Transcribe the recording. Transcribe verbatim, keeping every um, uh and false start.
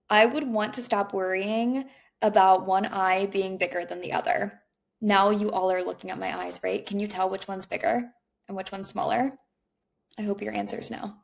I would want to stop worrying about one eye being bigger than the other. Now you all are looking at my eyes, right? Can you tell which one's bigger and which one's smaller? I hope your answer is no.